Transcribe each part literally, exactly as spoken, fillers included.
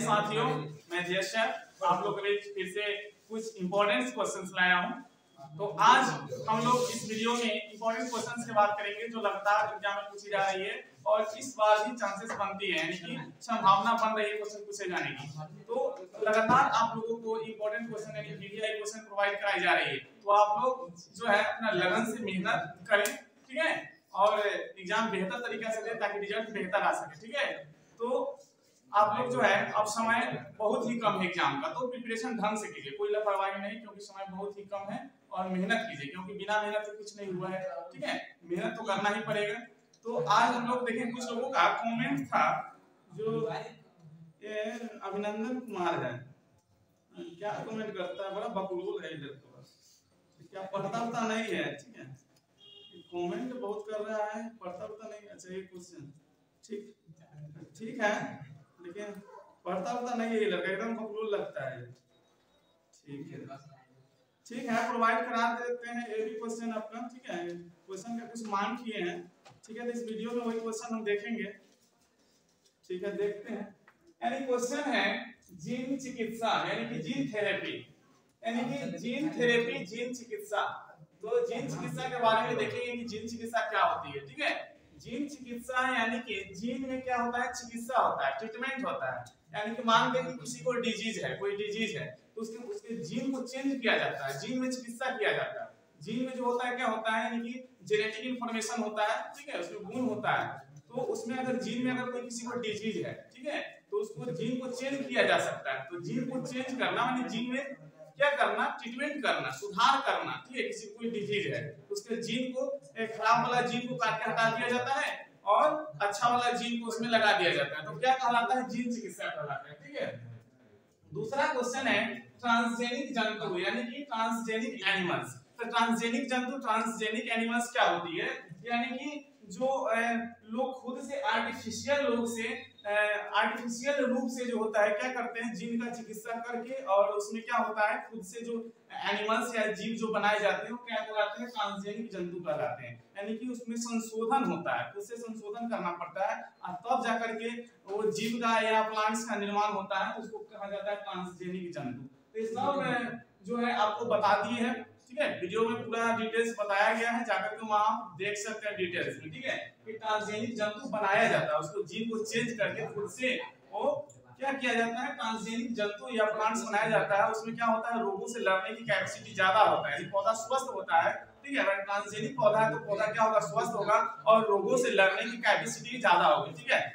साथियों, मैं जयेश आप लोग के लिए फिर से कुछ इंपॉर्टेंट क्वेश्चंस लाया हूं। तो आज हम लोग इस वीडियो में इंपॉर्टेंट क्वेश्चंस की बात करेंगे जो लगातार एग्जाम में पूछी जा रही है और इस बार भी चांसेस बनती है, यानी कि संभावना बन रही है क्वेश्चन पूछे जाने की। तो लगातार आप लोगों को इंपॉर्टेंट क्वेश्चन यानी वीडियो क्वेश्चन प्रोवाइड कराई जा रही है, तो आप लोग जो है अपना लगन से मेहनत करें, ठीक है, और एग्जाम बेहतर तरीके से दें ताकि रिजल्ट बेहतर आ सके, ठीक है। तो आप लोग जो है अब समय बहुत ही कम है एग्जाम का, तो प्रिपरेशन ढंग से कीजिए, कोई लापरवाही नहीं, क्योंकि समय बहुत ही कम है। और मेहनत कीजिए क्योंकि बिना मेहनत के कुछ नहीं हुआ है, ठीक है, मेहनत तो करना ही पड़ेगा। तो आज हम लोग देखें कुछ लोगों का कमेंट था, जो ये अभिनंदन कुमार है, क्या कमेंट करता है, बड़ा बकलोल है इधर, क्या पढ़ता उड़ता नहीं है, ठीक है, कमेंट बहुत कर रहा है, पढ़ता उड़ता नहीं। अच्छा ये क्वेश्चन ठीक ठीक है, लेकिन पढ़ता उड़ता नहीं है, ये लड़का एकदम बकलोल लगता है, ठीक है ठीक है, प्रोवाइड करा देते हैं ये भी क्वेश्चन आपका, ठीक है, क्वेश्चन का कुछ मान किए हैं, ठीक है। तो इस वीडियो में वही क्वेश्चन हम देखेंगे, ठीक है, देखते हैं। यानी क्वेश्चन है जीन चिकित्सा यानी कि जीन थेरेपी, यानी कि जीन थेरेपी जीन चिकित्सा। तो जीन चिकित्सा के बारे में देखेंगे कि जीन चिकित्सा क्या होती है, ठीक है। जीन चिकित्सा यानी कि जीन में क्या होता है, चिकित्सा होता है, ट्रीटमेंट होता है। यानी कि मान के कि किसी को डिजीज है, कोई डिजीज है, तो उसके उसके जीन को चेंज किया जाता है, जीन में चिकित्सा किया जाता है। जीन में जो होता है क्या होता है, यानी कि जेनेटिक इंफॉर्मेशन होता है, ठीक है, उसमें गुण होता है। तो उसमें अगर जीन में अगर कोई किसी को डिजीज है, ठीक है, तो उसको जीन को चेंज किया जा सकता है। तो जीन को चेंज करना माने जीन में क्या करना, ट्रीटमेंट करना, सुधार करना, ठीक है। किसी कोई डिजीज है उसके जीन को, खराब वाला जीन को काट के हटा दिया जाता है और अच्छा वाला जीन को उसमें लगा दिया जाता है, तो क्या कहलाता है, जीन चिकित्सा कहलाता है, ठीक है। दूसरा क्वेश्चन है ट्रांसजेनिक जंतु यानी कि ट्रांसजेनिक एनिमल्स। तो ट्रांसजेनिक जंतु ट्रांसजेनिक एनिमल्स क्या होती है, यानी कि जो लोग खुद से आर्टिफिशियल लोग से आर्टिफिशियल रूप से जो होता है क्या करते हैं, जीन का चिकित्सा करके, और उसमें क्या होता है खुद से जो एनिमल्स या जीव जो बनाए जाते हैं वो क्या कहलाते हैं, ट्रांसजेनिक जंतु कहलाते हैं। यानी कि उसमें संशोधन होता है, खुद से संशोधन करना पड़ता है और तब जाकर के वो जीव का या प्लांट्स का निर्माण होता है, उसको कहा जाता है ट्रांसजेनिक जंतु। तो ये सब जो है आपको बता दिए हैं, ठीक है, वीडियो में पूरा डिटेल्स बताया गया है, जाकर के वहां आप देख सकते हैं डिटेल्स में, ठीक है, कि ट्रांसजेनिक जंतु बनाया जाता है, उसको जीन को चेंज करके खुद से वो क्या किया जाता है, ट्रांसजेनिक जंतु या प्लांट्स बनाया जाता है। उसमें क्या होता है, रोगों से लड़ने की कैपेसिटी ज्यादा होता है, पौधा स्वस्थ होता है, ठीक है। अगर ट्रांसजेनिक पौधा है तो पौधा क्या होगा, स्वस्थ होगा और रोगों से लड़ने की कैपेसिटी ज्यादा होगी, ठीक है।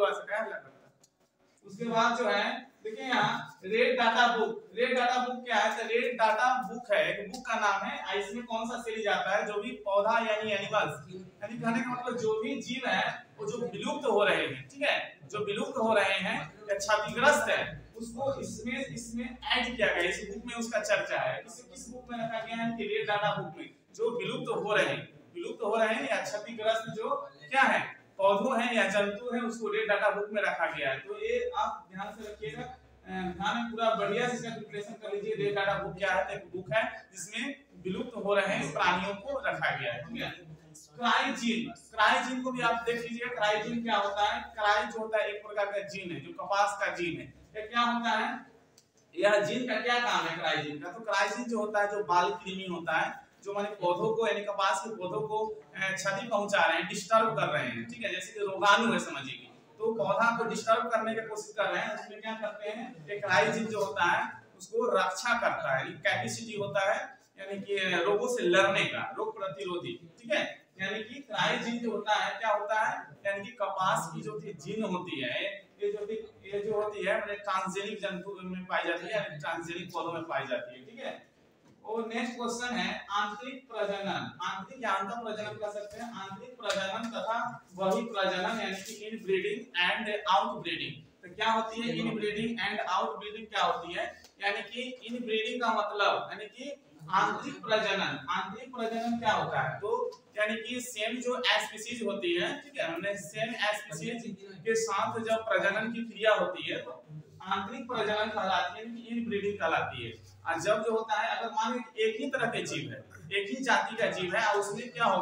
उसके बाद जो है देखिए यहाँ red data book, red data book क्या है, तो रेड डाटा बुक है, एक बुक का नाम है। इसमें कौन सा सीरीज आता है, जो भी पौधा यानी एनिमल्स, यानी कहने का मतलब जो भी जीव है वो जो विलुप्त हो रहे हैं, ठीक है, जो विलुप्त हो रहे हैं या क्षतिग्रस्त है, उसको इसमें इसमें ऐड किया गया, इस बुक में उसका चर्चा है। इसे किस बुक में रखा गया है, रेड डाटा बुक में। जो विलुप्त हो रहे हैं, विलुप्त हो रहे हैं या क्षतिग्रस्त जो क्या है, पौधों हैं या जंतु हैं, उसको रेड डाटा बुक में रखा गया है। तो ये आप ध्यान से रखिएगा, ध्यान में पूरा बढ़िया से इसका प्रिपरेशन कर लीजिए। रेड डाटा बुक क्या है, एक बुक है जिसमें विलुप्त हो रहे हैं प्राणियों को रखा गया है, ठीक है। क्राइजीन, क्राइजीन को भी आप देख लीजिएगा, क्राइजीन क्या होता है। क्राई जो होता है एक प्रकार का जीन है, जो कपास का जीन है, ये क्या होता है, यह जीन का क्या काम है क्राइजीन का। तो क्राइजीन जो होता है, जो बाल कृमि होता है, जो माने पौधों को यानी कपास के पौधों को क्षति पहुंचा रहे हैं, डिस्टर्ब कर रहे हैं, ठीक है, जैसे कि रोगाणु है समझिए, तो पौधा को डिस्टर्ब करने की कोशिश कर रहे हैं, उसमें क्या करते हैं, एक क्राइजीन जो होता है उसको रक्षा करता है, कैपेसिटी होता है यानी कि रोगों से लड़ने का, रोग प्रतिरोधी, ठीक है। यानी कि क्राइजीन जो होता है क्या होता है, यानी कि कपास की जो जीन होती है, ये जो ये जो होती है मतलब ट्रांसजेनिक जंतु में पाई जाती है, ट्रांसजेनिक पौधों में पाई जाती है, ठीक है। और नेक्स्ट क्वेश्चन है आंतरिक प्रजनन, आंतरिक या अंतः प्रजनन कह सकते हैं, आंतरिक प्रजनन तथा बहिः प्रजनन यानी कि inbreeding and outbreeding. तो क्या होती है inbreeding and outbreeding, क्या होती है, यानी कि इन ब्रीडिंग का मतलब यानी कि आंतरिक प्रजनन। आंतरिक प्रजनन क्या होता है, तो यानी कि सेम जो स्पीशीज होती है, ठीक है, हमने सेम स्पीशीज के साथ जब प्रजनन की क्रिया होती है तो आंतरिक प्रजनन कहलाती है, इन ब्रीडिंग कहलाती है। और जब जो होता है, अगर मान लीजिए एक ही तरह के जीव है, एक ही जाति का जीव है, और उसमें क्या होगा,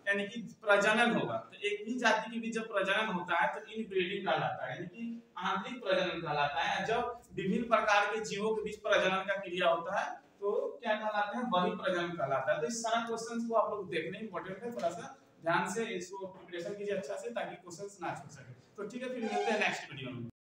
यानी कि प्रजनन होगा। तो एक ही जाति के बीच जब प्रजनन होता है तो इनब्रीडिंग कहलाता है, यानी कि आंतरिक प्रजनन कहलाता है। जब विभिन्न प्रकार के जीवों के बीच प्रजनन का क्रिया होता है तो क्या कहलाते हैं, वही प्रजनन कहलाता है। तो इस सारा क्वेश्चंस को आप लोग देखने इंपॉर्टेंट है, थोड़ा सा ध्यान से इसको प्रिपरेशन कीजिए अच्छा से, ताकि क्वेश्चंस ना छूट सके। तो ठीक है, फिर मिलते हैं नेक्स्ट वीडियो में।